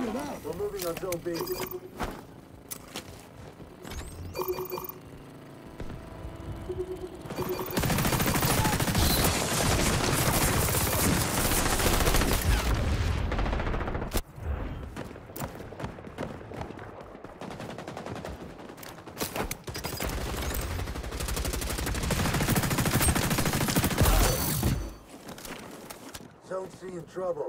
We're moving on Zone B. Zone C in trouble.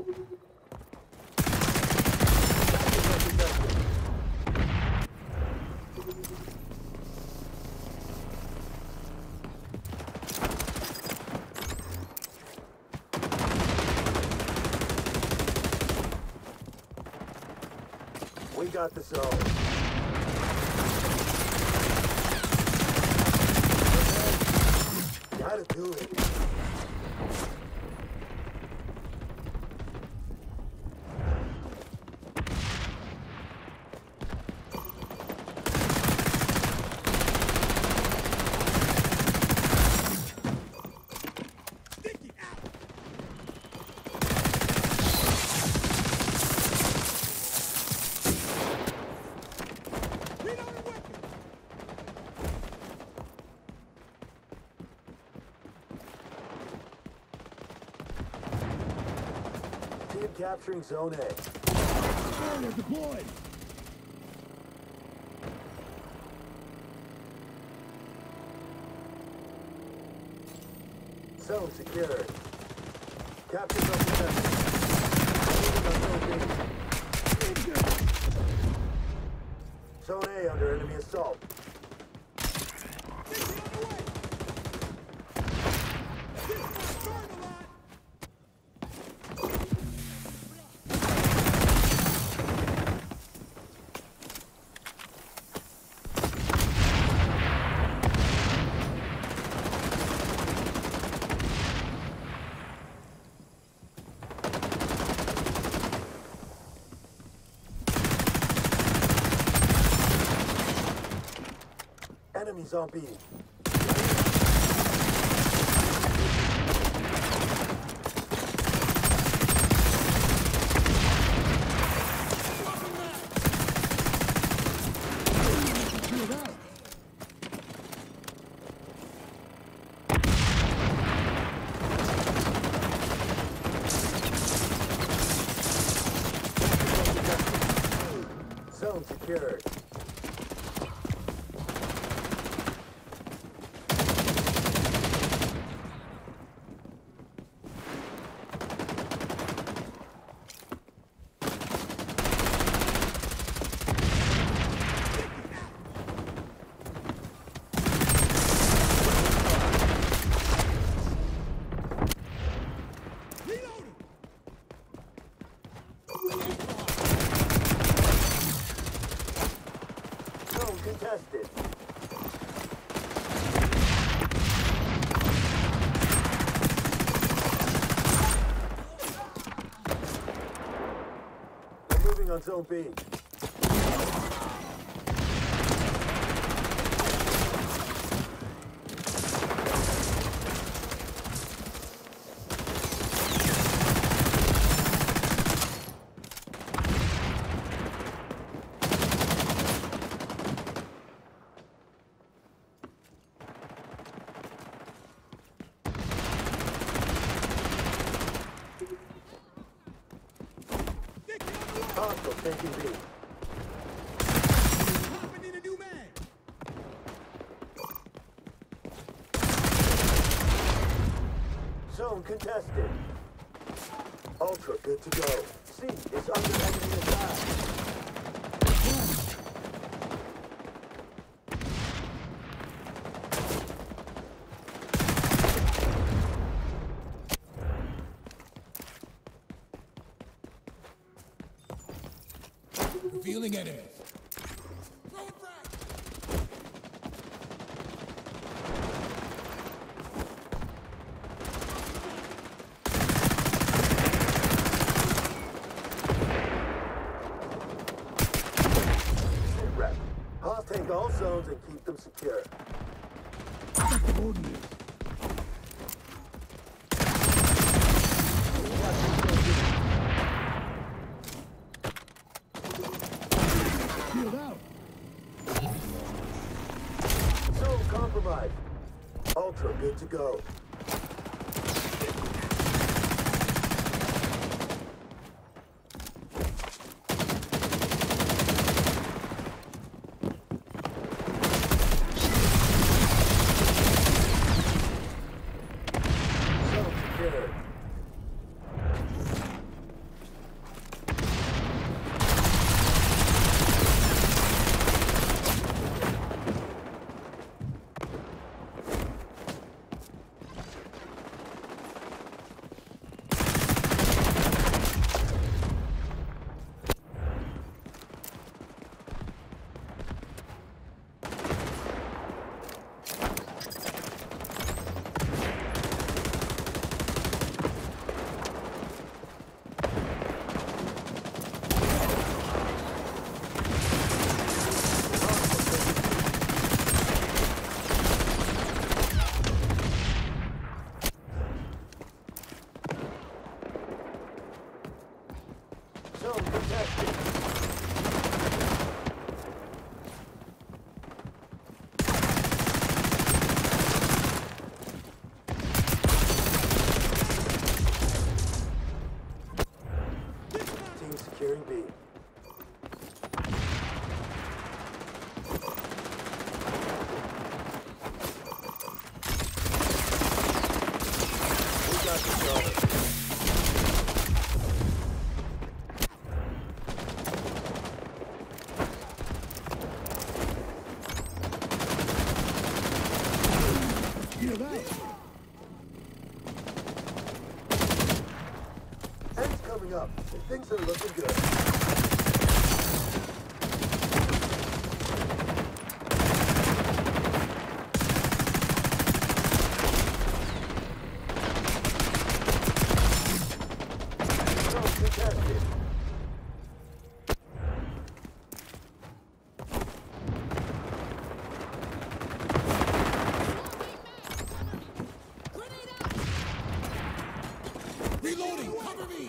We got the zone. Gotta do it. Team capturing Zone A. Fire deployed. Zone secured. Capture zone contested. Zone A under enemy assault. Enemies on B. Zone secured. Zone contested. We're moving on Zone B. Hostile taking B. I need a new man. Zone contested. Ultra good to go. C is under enemy attack. Revealing enemy. Take all zones and keep them secure. Coordinates. Zone good to go. Zone secured. Zone contested. Team securing B. We got control. Get out. End's coming up, and things are looking good. Zone contested. Reloading. Cover me.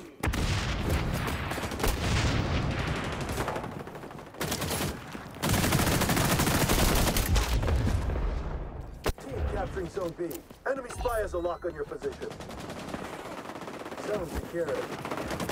Team capturing Zone B. Enemy spy has a lock on your position. Zone secured.